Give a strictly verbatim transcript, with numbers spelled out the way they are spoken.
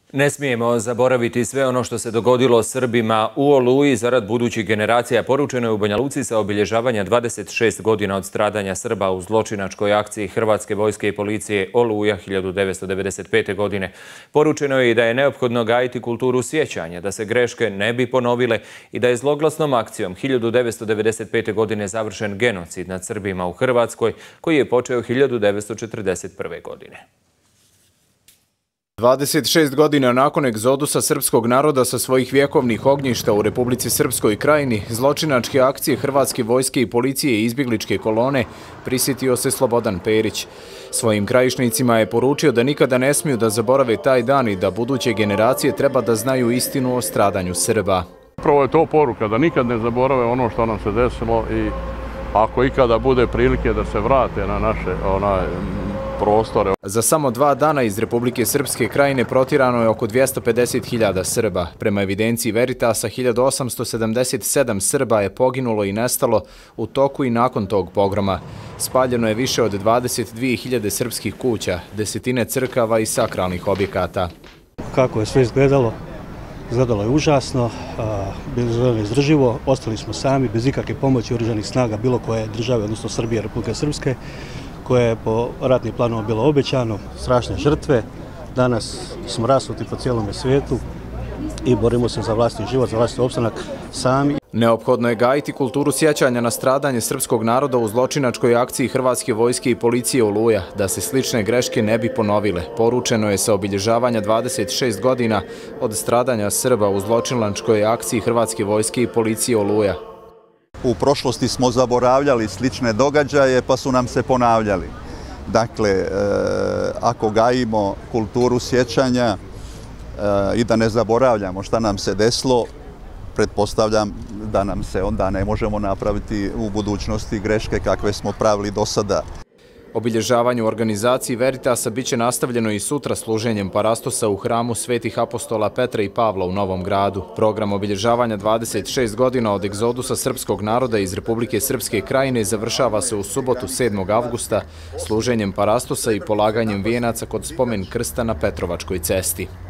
Ne smijemo zaboraviti sve ono što se dogodilo Srbima u Oluji zarad budućih generacija. Poručeno je u Banja Luci sa obilježavanja dvadeset šest godina od stradanja Srba u zločinačkoj akciji Hrvatske vojske i policije Oluja hiljadu devetsto devedeset pete. godine. Poručeno je i da je neophodno gajiti kulturu sjećanja, da se greške ne bi ponovile i da je zloglasnom akcijom hiljadu devetsto devedeset pete. godine završen genocid nad Srbima u Hrvatskoj, koji je počeo hiljadu devetsto četrdeset prve. godine. dvadeset šest godina nakon egzodusa srpskog naroda sa svojih vjekovnih ognjišta u Republici Srpskoj Krajini, zločinačke akcije Hrvatske vojske i policije i izbjegličke kolone, prisjetio se Slobodan Perić. Svojim krajišnicima je poručio da nikada ne smiju da zaborave taj dan i da buduće generacije treba da znaju istinu o stradanju Srba. Upravo je to poruka, da nikad ne zaborave ono što nam se desilo i ako ikada bude prilike da se vrate na naše onaj, prostore. Za samo dva dana iz Republike Srpske Krajine protirano je oko dvjesto pedeset hiljada Srba. Prema evidenciji Veritasa, hiljadu osamsto sedamdeset sedam Srba je poginulo i nestalo u toku i nakon tog pogroma. Spaljeno je više od dvadeset dvije hiljade srpskih kuća, desetine crkava i sakralnih objekata. Kako je sve izgledalo? Izgledalo je užasno, bilo je izdrživo, ostali smo sami, bez ikakve pomoći oružanih snaga bilo koje države, odnosno Srbije, Republike Srpske, koje je po ratnim planovima bilo obećano, strašne žrtve. Danas smo rasuti po cijelom svijetu i borimo se za vlastni život, za vlastni opstanak sami. Neophodno je gajiti kulturu sjećanja na stradanje srpskog naroda u zločinačkoj akciji Hrvatske vojske i policije Oluja, da se slične greške ne bi ponovile. Poručeno je sa obilježavanja dvadeset šest godina od stradanja Srba u zločinačkoj akciji Hrvatske vojske i policije Oluja. U prošlosti smo zaboravljali slične događaje pa su nam se ponavljali. Dakle, e, ako gajimo kulturu sjećanja e, i da ne zaboravljamo šta nam se desilo, pretpostavljam da nam se onda ne možemo napraviti u budućnosti greške kakve smo pravili do sada. Obilježavanje u organizaciji Veritasa biće nastavljeno i sutra služenjem parastosa u hramu Svetih apostola Petra i Pavla u Novom Gradu. Program obilježavanja dvadeset šest godina od egzodusa srpskog naroda iz Republike Srpske Krajine završava se u subotu sedmog avgusta služenjem parastosa i polaganjem vijenaca kod spomen krsta na Petrovačkoj cesti.